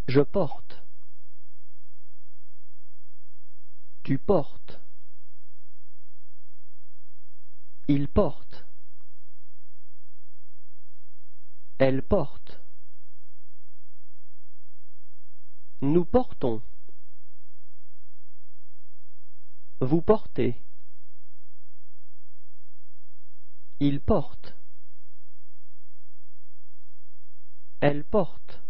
Je porte. Tu portes. Il porte. Elle porte. Nous portons. Vous portez. Il porte. Elle porte.